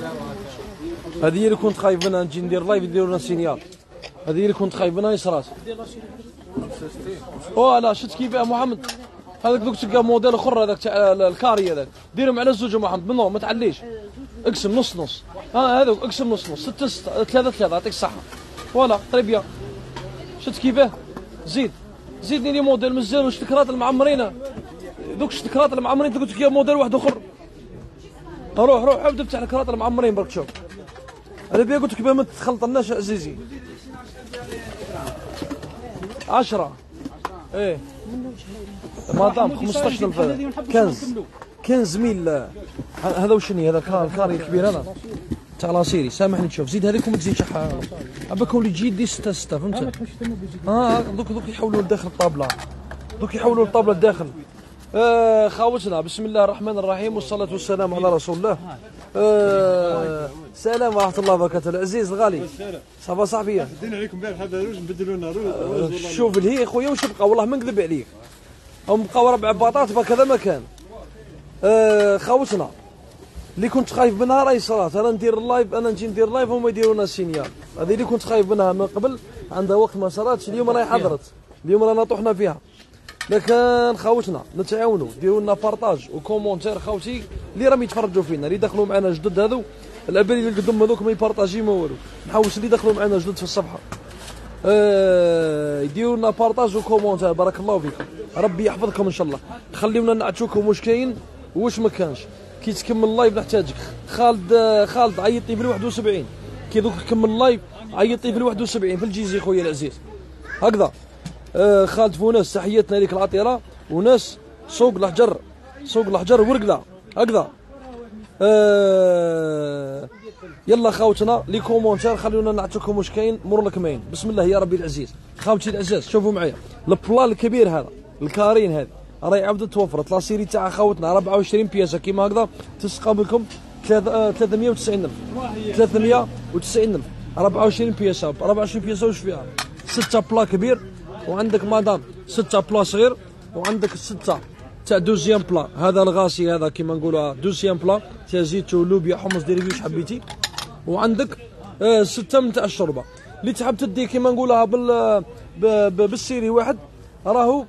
هذه هي اللي كنت خايف منها، نجي ندير لايف يديروا لنا سينيال. هذه هي اللي كنت خايف منها يصرات. لا شفت كيف يا محمد؟ هذاك دوك تلقى موديل اخر، هذاك تاع الكاري هذاك ديرهم على الزوج يا محمد، منو ما تعليش، اقسم نص نص. هذوك اقسم نص نص، 6 6 3 3. يعطيك الصحة. فوالا طريبيا. شفت كيفاه؟ زيدني لي موديل مزيان وشتكرات المعمرين. دوك الشتكرات المعمرين قلت لك يا موديل واحد اخر. روح عاود افتح الكرات المعمرين برك شوف. انا بيا قلت لك ما تخلطناش عزيزي. 10 ايه مادام 15,000 كنز ميل. هذا وشني هذا الكاري الكبير هذا تاع لاسيري. سامحني تشوف زيد هذيك وما تزيدش عباك ولي تجي دي 6 6 فهمت. دوك يحولوا لداخل الطابله، دوك يحولوا الطابله لداخل. خاوتنا بسم الله الرحمن الرحيم والصلاة والسلام على رسول الله. السلام ورحمة الله وبركاته. العزيز الغالي صافا صاحبي. دينا عليكم امبارح هذا روج نبدلوا لنا روج. شوف الهي خويا واش بقى، والله ما نكذب عليك، هم بقاو 4 باطات بهكذا ما كان. خاوتنا اللي كنت خايف منها راهي صرات. انا ندير اللايف، انا نجي ندير لايف هما يديروا لنا سينيال. هذه اللي كنت خايف منها من قبل، عندها وقت ما صراتش. اليوم راهي حضرت، اليوم رانا طحنا فيها. لكن خاوتنا نتعاونوا، ديروا لنا بارطاج وكومونتير خاوتي اللي راهم يتفرجوا فينا، اللي دخلوا معنا جدد هذو الابري اللي قدام هذوك ما يبارطاجي ما والو. نحوس اللي دخلوا معنا جدد في الصفحه يديروا لنا بارطاج وكومونتير. بارك الله فيكم، ربي يحفظكم ان شاء الله. خليونا نعطوكم واش كاين واش ما كانش. كي تكمل اللايف نحتاجك. خالد عيطني في 71. كي دوك تكمل اللايف عيطني في 71 في الجيزي خويا العزيز. هكذا خالد فوناس تحياتنا ليك العطيره. وناس سوق الحجر ورقده هكذا. يلا خاوتنا لي كومونتير خلونا نعطيكم واش كاين مور الكمين. بسم الله يا ربي العزيز. خاوتي العزاز شوفوا معايا البلا الكبير هذا الكارين هذا راهي عاودت توفرت. لاسيري تاع خاوتنا 24 بياسه كيما هكذا تسقى بكم 390,000 390,000 24 بياسه. 24 بياسه واش فيها؟ 6 بلا كبير وعندك مادام 6 بلا صغير وعندك 6 تاع دوزيام بلا. هذا الغاسي هذا كيما نقولوها دوزيام بلا تاع زيت ولوبيا حمص ديري واش حبيتي. وعندك 6 من تاع الشوربه اللي تحب تدي كيما نقولوها بالسيري واحد. راهو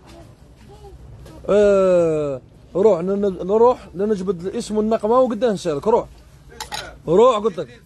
نروح نجبد الاسم والنقمه وقداه نسالك. روح قلت لك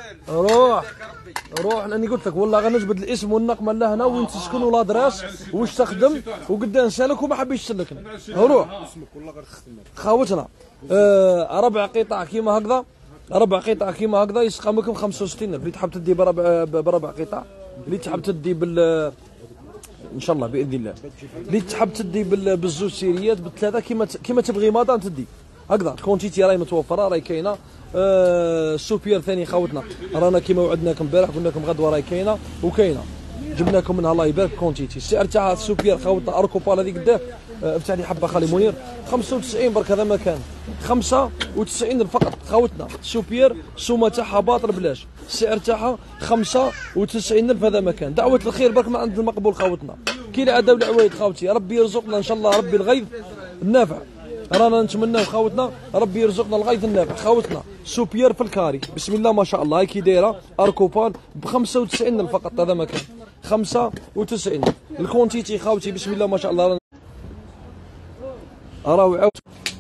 روح لاني قلت لك والله غنجبد الاسم والنقمه لهنا وين تسكن والادراس واش تخدم وقداه نسالك وما حبيتش تسلكني. روح خاوتنا 4 قطع كيما هكذا. 4 قطع كيما هكذا يسقى لكم 65,000. اللي تحب تدي بربع قطع، اللي تحب تدي ان شاء الله باذن الله، اللي تحب تدي بالزوج سيريات بالثلاثه كيما تبغي مادام تدي هكذا. كونتيتي راهي متوفره راهي كاينه. السوبير ثاني خاوتنا رانا كيما وعدناكم البارح قلنا لكم غدوه راهي كاينه وكاينه جبناكم منها الله يبارك. كونتيتي السعر تاعها السوبير خاوتنا اركوبال هذيك قداه افتح لي حبه خالي منير 95 برك هذا مكان 95 فقط خاوتنا. سوبير السومه تاعها باطل بلاش، السعر تاعها 95,000 هذا مكان. دعوه الخير برك ما عند المقبول خاوتنا. كي العاده والعوايد خاوتي ربي يرزقنا ان شاء الله ربي الغيث النافع. رانا نتمناو خاوتنا ربي يرزقنا الغيث النافع. خاوتنا سوبير في الكاري بسم الله ما شاء الله هاي كي دايره اركوبال ب 95,000 فقط هذا مكان 95. الكونتيتي خاوتي بسم الله ما شاء الله راهو عاود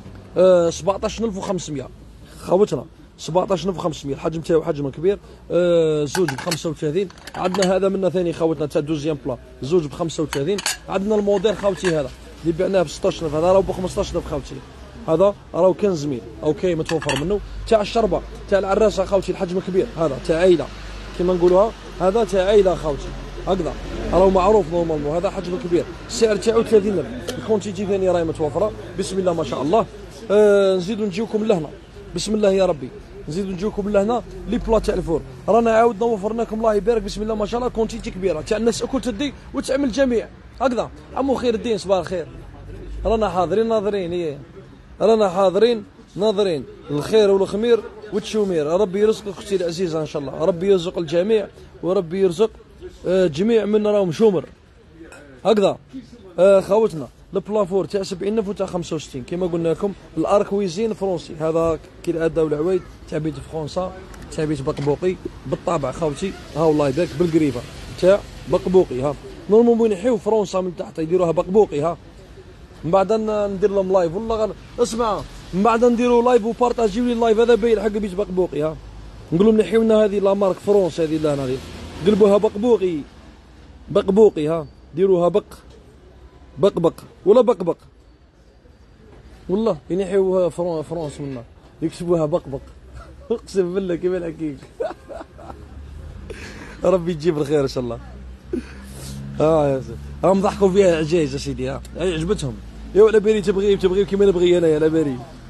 17,500 خاوتنا 17,500. الحجم تاعو حجم كبير. زوج ب 35. عندنا هذا منا ثاني خاوتنا تاع دوزيام بلا زوج ب 35. عندنا الموديل خاوتي هذا اللي بعناه ب 16,000 هذا راهو ب 15,000 خاوتي. هذا راهو كنز ميل اوكي متوفر منه. تاع الشربه تاع العراسه خاوتي الحجم كبير هذا تاع عائله كيما نقولوها. هذا تاع عائله خاوتي هكذا راهو معروف نورمالمون. هذا حجم كبير السعر تاعو 30,000. الكونتيتي ثاني راهي متوفره بسم الله ما شاء الله. نزيدو نجيوكم لهنا بسم الله يا ربي. نزيدو نجيوكم لهنا لي بلا تاع الفور رانا عاودنا وفرناكم الله يبارك بسم الله ما شاء الله. كونتيتي كبيره تاع الناس الكل تدي وتعمل جميع هكذا. عمو خير الدين صباح الخير. رانا حاضرين ناظرين رانا حاضرين ناظرين الخير والخمير والتشومير. ربي يرزقك اختي العزيزه ان شاء الله. ربي يرزق الجميع وربي يرزق جميع من راهم شومر هكذا. خاوتنا البلافور تاع 70000 وتاع 65 كما قلنا لكم. الاركويزين فرونسي، هذا كي الاداء والعوايد تاع بيت فرنسا تاع بيت بقبوقي بالطابع خاوتي. ها والله يبارك بالقريفه تاع بقبوقي. ها نورمالمون يحيو فرنسا من تحت يديروها بقبوقي. ها من بعد ندير لهم لايف والله اسمع، من بعد نديروا لايف وبارطاجيو لي اللايف هذا باين حق بيت بقبوقي. ها نقول لهم نحيو لنا هذه لا مارك فرونس هذه لهنا هذه قلبوها بقبوقي بقبوقي. ها ديروها بقبق ولا بقبق والله ينحيوها فرونس منا يكتبوها بقبق اقسم بالله كيما الحكيك. ربي يجيب الخير ان شاء الله. يا سيدي راهم ضحكوا فيها العجايز يا سيدي. عجبتهم. يا على بالي تبغي كيما نبغي انا. على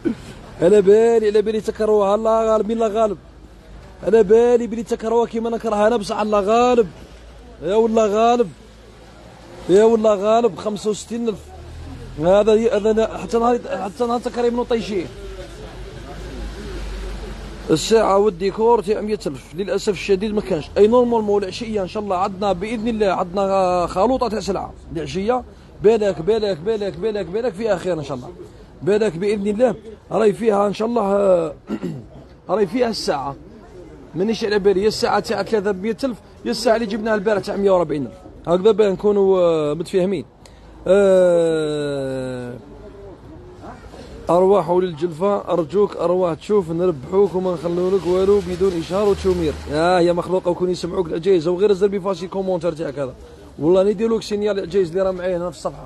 بالي تكرهوها الله غالب لا غالب. على بالي بلي تكرهوها كيما نكرهها انا بصح الله غالب. يا والله غالب 65000 هذا حتى نهار تكريم منو طيشيه. الساعة والديكور تاع 100000 للأسف الشديد ما كانش. أي نورمالمون العشية إن شاء الله عندنا بإذن الله عندنا خلوطة تاع سلعة العشية. بالك فيها خير إن شاء الله. بالك بإذن الله راهي فيها إن شاء الله. راهي فيها الساعة مانيش على بالي، يا الساعة تاع 300000 يا الساعة اللي جبناها البارح تاع 140000 هكذا باه نكونوا متفاهمين. أرواح للجلفة أرجوك أرواح تشوف نربحوك وما نخلولك والو بدون إشهار وتشومير. يا مخلوقة وكون يسمعوك العجايز وغير الزر بفاسي كومونتير تاعك هذا والله نديرولك سينيال العجايز اللي راه معايا هنا في الصفحة.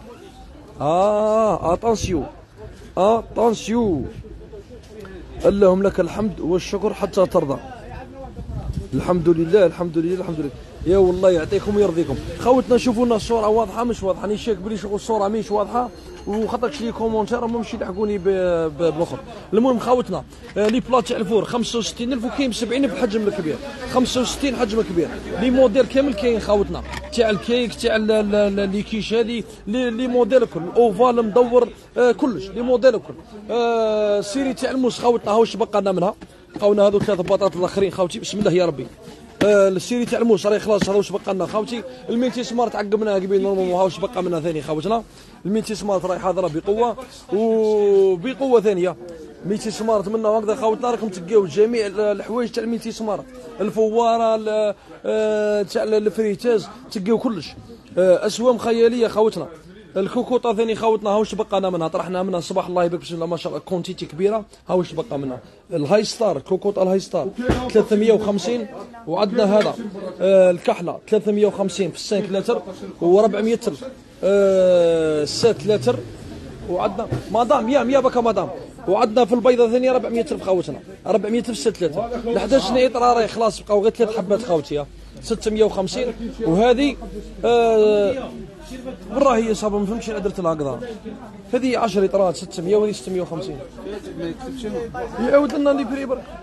اتونسيو اللهم لك الحمد والشكر حتى ترضى. الحمد لله. يا والله يعطيكم ويرضيكم. خوتنا شوفوا لنا الصوره واضحه مش واضحه. راني شاك بلي شغل الصوره مش واضحه وخاطرش لي كومونتير ماشي يلحقوني بالاخر. المهم خوتنا لي بلاط تاع الفور 65000 وكاين 70 بالحجم الكبير 65 حجم كبير. لي موديل كامل كاين خوتنا تاع الكيك تاع لي كيش هذه لي موديل كل اوفال مدور كلش لي موديل كل. السيري تاع الموس خوتنا هاوش بقى لنا منها. لقاونا هذو 3 بطاطا الاخرين خاوتي بسم الله يا ربي. السيري تاع الموس راهي خلاص هذا واش بقى لنا خاوتي. الميتي سمارت عقبناها قبيل نورمالمون ها واش بقى منها ثاني خاوتنا. الميتي سمارت راهي حاضره بقوه ثانيه. ميتي سمارت منا هكذا خاوتنا راكم تلقاو جميع الحوايج تاع الميتي سمارت الفواره تاع الفريتاز تلقاو كلش. اسوام خياليه خاوتنا. الكوكوطه ثاني خاوتنا ها واش بقى لنا منها طرحنا منها الصباح الله يبارك بسم الله ما شاء الله كونتيتي كبيره. ها واش بقى منها الهاي ستار كوكوطه الهاي ستار 350 وعندنا هذا الكحله 350 في 5 لتر و400000 6 لتر. وعندنا مدام يا بكا مدام. وعندنا في البيضه ثانيه 400000 خاوتنا 400000 6 لتر. ال 11 نيطره راهي خلاص بقاو غير 3 حبات خاوتي 650. وهذه برا هي صابه ما فهمتش درت لها هكذا. هذه 10 لترات 600 وهذه 650. يعاود لنا لي بري برك.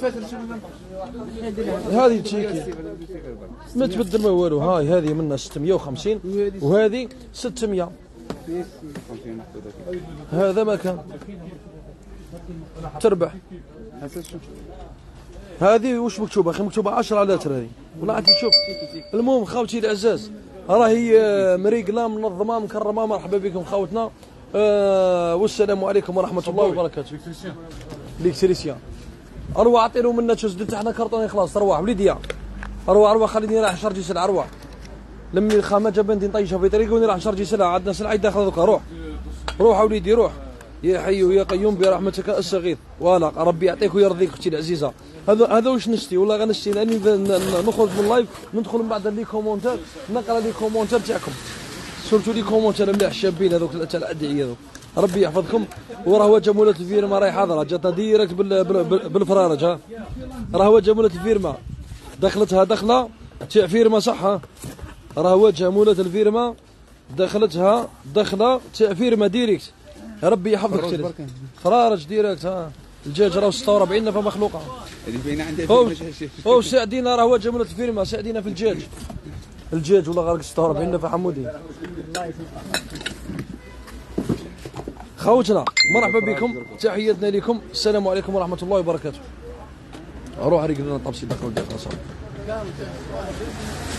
هذه تشيكي ما تبدل ما والو. هاي هذه منها 650 وهذه 600. هذا ما كان تربح. هذه واش مكتوبه اخي؟ مكتوبه 10 لتر هذه والله عاد تشوف. المهم خاوتي العزاز راهي مريقله منظمه مكرمه. مرحبا بكم خاوتنا. والسلام عليكم ورحمه الله وبركاته. ليكتريسيان اروح اعطي له منا تشد حنا كرطوني خلاص. روح وليدي اروح خليني راح نشرجي سلعه. روح لمي الخامه جابني نطيشها في طريقي وني راح نشرجي سلعه. عندنا سلعه داخله دوكا. روح وليدي روح. يا حي يا قيوم برحمتك استغيث. ولا ربي يعطيك ويرضيك اختي العزيزه. هذا واش نشتي والله غنشتي لاني نخرج من اللايف ندخل من بعد لي كومونتير نقرا لي كومونتير تاعكم. سورتو لي كومونتير مليح شابين هذوك تاع الادعيه هذوك. ربي يحفظكم. وراه وجه مولات الفيرما راهي حاضره جاتنا ديريكت بالفرارج. راه وجه مولات الفيرما دخلتها دخله تاع فيرما صح. راه وجه مولات الفيرما دخلتها دخله تاع فيرما ديريكت. ربي يحفظك. فرارج ديريكت. الدجاج راه 46 فمخلوقه. اللي باينه عندها او ساعدينا راه وجه مولات الفيرما ساعدينا في الدجاج والله غير 46 فحمودي. خوتنا مرحبا بكم تحياتنا لكم. السلام عليكم ورحمه الله وبركاته. روح ريق لنا طبسي داخل